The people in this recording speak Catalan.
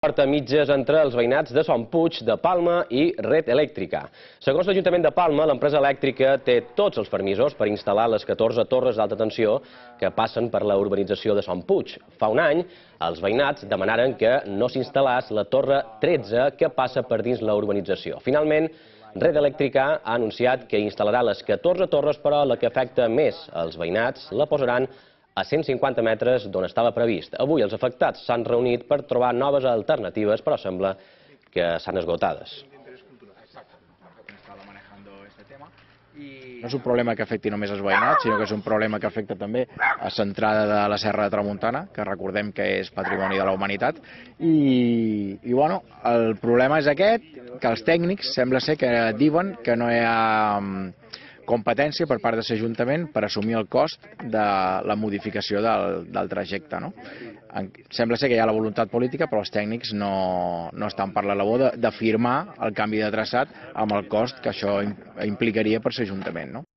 Porta mitges entre els veïnats de Son Puig, de Palma i Red Elèctrica. Segons l'Ajuntament de Palma, l'empresa elèctrica té tots els permisos per instal·lar les 14 torres d'alta tensió que passen per la urbanització de Son Puig. Fa un any, els veïnats demanaren que no s'instal·lés la torre 13 que passa per dins la urbanització. Finalment, Red Elèctrica ha anunciat que instal·larà les 14 torres, però la que afecta més als veïnats la posaran a 150 metres d'on estava previst. Avui els afectats s'han reunit per trobar noves alternatives, però sembla que s'han esgotades. No és un problema que afecti només els veïnats, sinó que és un problema que afecta també a l'entrada de la Serra de Tramuntana, que recordem que és patrimoni de la humanitat. I bueno, el problema és aquest, que els tècnics sembla ser que diuen que no hi ha competència per part de l'Ajuntament per assumir el cost de la modificació del trajecte. Sembla ser que hi ha la voluntat política, però els tècnics no estan per la labor de firmar el canvi de traçat amb el cost que això implicaria per l'Ajuntament.